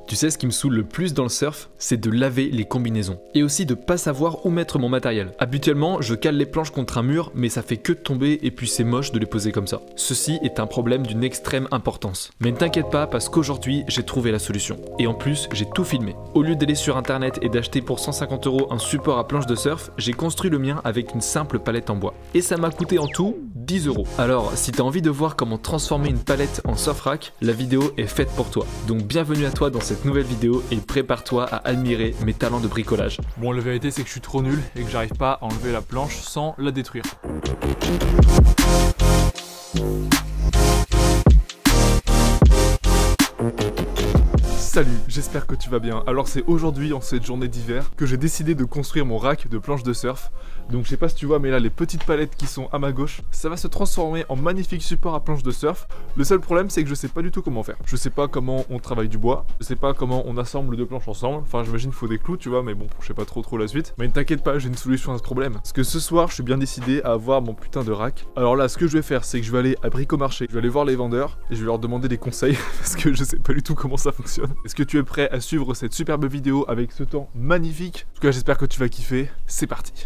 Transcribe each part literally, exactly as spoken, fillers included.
Tu sais ce qui me saoule le plus dans le surf, c'est de laver les combinaisons. Et aussi de pas savoir où mettre mon matériel. Habituellement, je cale les planches contre un mur, mais ça fait que de tomber et puis c'est moche de les poser comme ça. Ceci est un problème d'une extrême importance. Mais ne t'inquiète pas parce qu'aujourd'hui, j'ai trouvé la solution. Et en plus, j'ai tout filmé. Au lieu d'aller sur internet et d'acheter pour cent cinquante euros un support à planche de surf, j'ai construit le mien avec une simple palette en bois. Et ça m'a coûté en tout dix euros. Alors, si t'as envie de voir comment transformer une palette en surf rack, la vidéo est faite pour toi. Donc bienvenue à toi dans cette nouvelle vidéo et prépare-toi à admirer mes talents de bricolage. Bon, la vérité c'est que je suis trop nul et que j'arrive pas à enlever la planche sans la détruire. Salut, j'espère que tu vas bien. Alors c'est aujourd'hui, en cette journée d'hiver, que j'ai décidé de construire mon rack de planches de surf. Donc je sais pas si tu vois, mais là les petites palettes qui sont à ma gauche, ça va se transformer en magnifique support à planches de surf. Le seul problème c'est que je sais pas du tout comment faire. Je sais pas comment on travaille du bois, je sais pas comment on assemble deux planches ensemble. Enfin j'imagine qu'il faut des clous, tu vois, mais bon, je sais pas trop trop la suite. Mais ne t'inquiète pas, j'ai une solution à ce problème. Parce que ce soir, je suis bien décidé à avoir mon putain de rack. Alors là, ce que je vais faire, c'est que je vais aller à Bricomarché, je vais aller voir les vendeurs et je vais leur demander des conseils parce que je sais pas du tout comment ça fonctionne. Est-ce que tu es prêt à suivre cette superbe vidéo avec ce temps magnifique? En tout cas, j'espère que tu vas kiffer. C'est parti.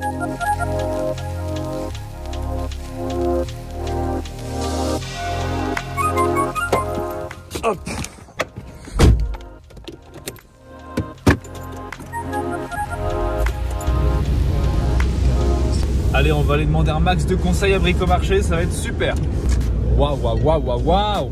Hop. Allez, on va aller demander un max de conseils à Bricomarché, ça va être super. Waouh, waouh, waouh, waouh, waouh.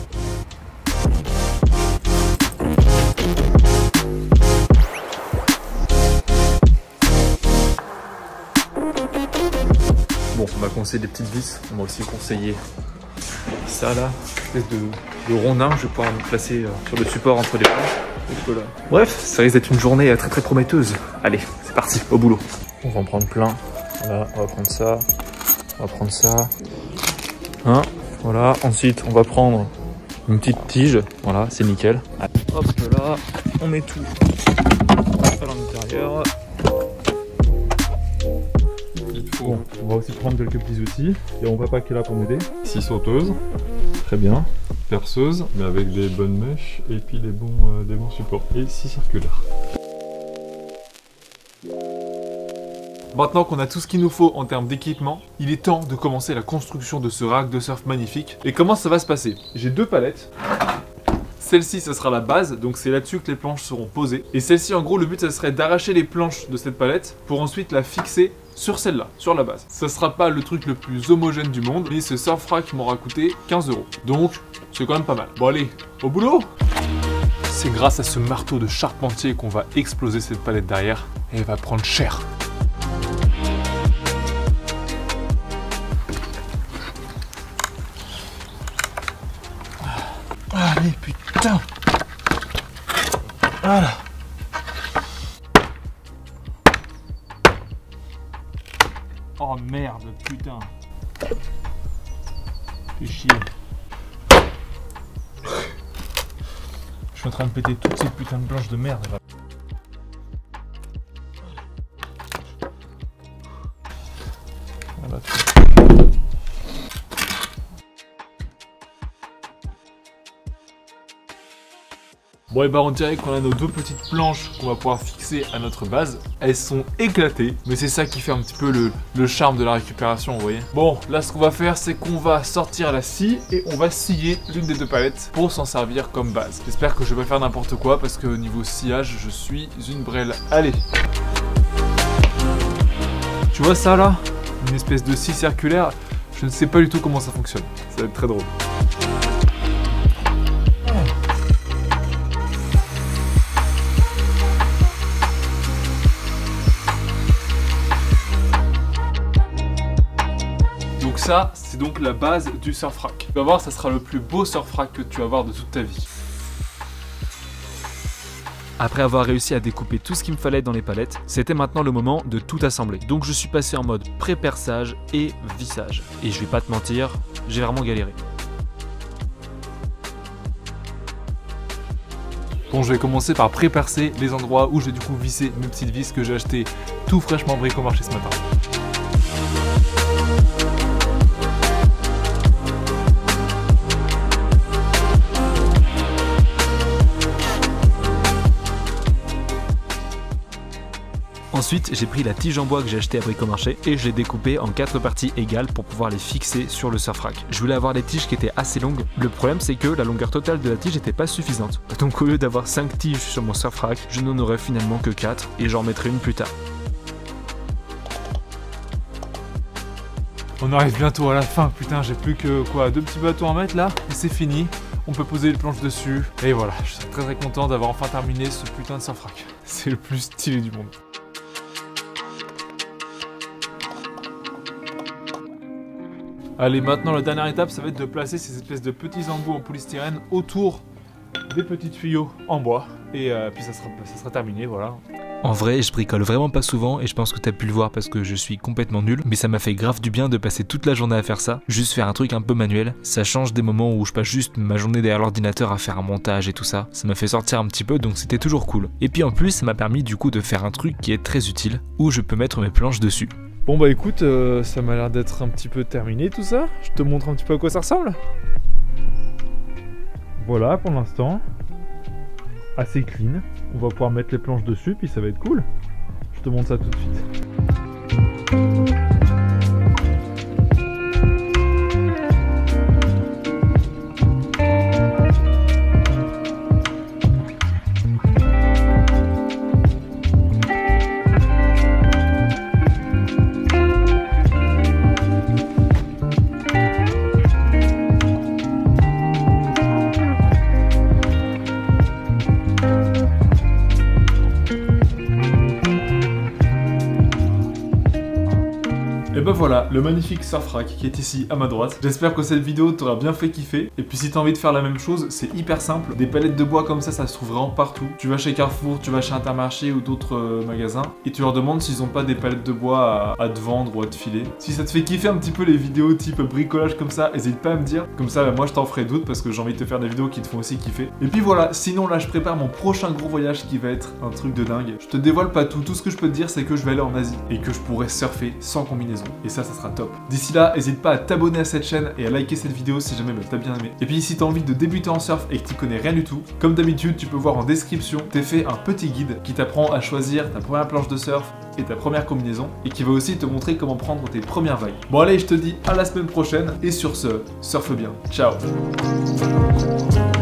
Bon, on va conseiller des petites vis, on va aussi conseiller ça là, une espèce de, de rondin, je vais pouvoir me placer euh, sur le support entre les planches. Bref, ça risque d'être une journée très très prometteuse. Allez, c'est parti, au boulot. On va en prendre plein. Voilà, on va prendre ça, on va prendre ça. Hein, voilà, ensuite on va prendre une petite tige, voilà, c'est nickel. Allez, hop là, on met tout à l'intérieur. Bon, on va aussi prendre quelques petits outils. Et on va pas qui est là pour m'aider. Scie sauteuse, très bien. Perceuse, mais avec des bonnes mèches et puis des bons, euh, des bons supports. Et scie circulaire. Maintenant qu'on a tout ce qu'il nous faut en termes d'équipement, il est temps de commencer la construction de ce rack de surf magnifique. Et comment ça va se passer? J'ai deux palettes. Celle-ci, ça sera la base, donc c'est là-dessus que les planches seront posées. Et celle-ci, en gros, le but, ça serait d'arracher les planches de cette palette pour ensuite la fixer sur celle-là, sur la base. Ça sera pas le truc le plus homogène du monde, mais ce surf rack m'aura coûté quinze euros. Donc, c'est quand même pas mal. Bon allez, au boulot! C'est grâce à ce marteau de charpentier qu'on va exploser cette palette derrière, et elle va prendre cher. Allez, putain! Voilà. Oh merde, putain. Fais chier. Je suis en train de péter toutes ces putains de planches de merde. Voilà. Bon et bah on dirait qu'on a nos deux petites planches qu'on va pouvoir fixer à notre base. Elles sont éclatées, mais c'est ça qui fait un petit peu le, le charme de la récupération, vous voyez. Bon, là ce qu'on va faire, c'est qu'on va sortir la scie et on va scier l'une des deux palettes pour s'en servir comme base. J'espère que je vais pas faire n'importe quoi parce que au niveau sciage, je suis une brêle. Allez. Tu vois ça là? Une espèce de scie circulaire. Je ne sais pas du tout comment ça fonctionne. Ça va être très drôle. Donc ça, c'est donc la base du surf rack. Tu vas voir, ça sera le plus beau surf rack que tu vas voir de toute ta vie. Après avoir réussi à découper tout ce qu'il me fallait dans les palettes, c'était maintenant le moment de tout assembler. Donc je suis passé en mode pré-perçage et vissage. Et je vais pas te mentir, j'ai vraiment galéré. Bon, je vais commencer par pré-percer les endroits où j'ai du coup vissé mes petites vis que j'ai achetées tout fraîchement Bricomarché ce matin. Ensuite, j'ai pris la tige en bois que j'ai acheté à Bricomarché et je l'ai découpée en quatre parties égales pour pouvoir les fixer sur le surf rack. Je voulais avoir des tiges qui étaient assez longues. Le problème, c'est que la longueur totale de la tige n'était pas suffisante. Donc au lieu d'avoir cinq tiges sur mon surf rack, je n'en aurais finalement que quatre et j'en mettrai une plus tard. On arrive bientôt à la fin, putain, j'ai plus que quoi, deux petits bateaux à mettre là, et c'est fini. On peut poser les planches dessus, et voilà, je suis très très content d'avoir enfin terminé ce putain de surf rack. C'est le plus stylé du monde. Allez, maintenant la dernière étape, ça va être de placer ces espèces de petits embouts en polystyrène autour des petits tuyaux en bois, et euh, puis ça sera, ça sera terminé, voilà. En vrai, je bricole vraiment pas souvent et je pense que t'as pu le voir parce que je suis complètement nul, mais ça m'a fait grave du bien de passer toute la journée à faire ça, juste faire un truc un peu manuel. Ça change des moments où je passe juste ma journée derrière l'ordinateur à faire un montage et tout ça. Ça m'a fait sortir un petit peu, donc c'était toujours cool. Et puis en plus, ça m'a permis du coup de faire un truc qui est très utile, où je peux mettre mes planches dessus. Bon bah écoute, euh, ça m'a l'air d'être un petit peu terminé tout ça. Je te montre un petit peu à quoi ça ressemble. Voilà pour l'instant. Assez clean. On va pouvoir mettre les planches dessus, puis ça va être cool. Je te montre ça tout de suite. Et bah voilà, le magnifique surf rack qui est ici à ma droite. J'espère que cette vidéo t'aura bien fait kiffer. Et puis si t'as envie de faire la même chose, c'est hyper simple. Des palettes de bois comme ça, ça se trouve vraiment partout. Tu vas chez Carrefour, tu vas chez Intermarché ou d'autres euh, magasins et tu leur demandes s'ils ont pas des palettes de bois à, à te vendre ou à te filer. Si ça te fait kiffer un petit peu les vidéos type bricolage comme ça, n'hésite pas à me dire. Comme ça, bah, moi je t'en ferai d'autres parce que j'ai envie de te faire des vidéos qui te font aussi kiffer. Et puis voilà, sinon là je prépare mon prochain gros voyage qui va être un truc de dingue. Je te dévoile pas tout, tout ce que je peux te dire c'est que je vais aller en Asie et que je pourrai surfer sans combinaison. Et ça, ça sera top. D'ici là, n'hésite pas à t'abonner à cette chaîne et à liker cette vidéo si jamais bah, t'as bien aimé. Et puis si t'as envie de débuter en surf et que tu connais rien du tout, comme d'habitude, tu peux voir en description, t'ai fait un petit guide qui t'apprend à choisir ta première planche de surf et ta première combinaison et qui va aussi te montrer comment prendre tes premières vagues. Bon allez, je te dis à la semaine prochaine et sur ce, surfe bien. Ciao.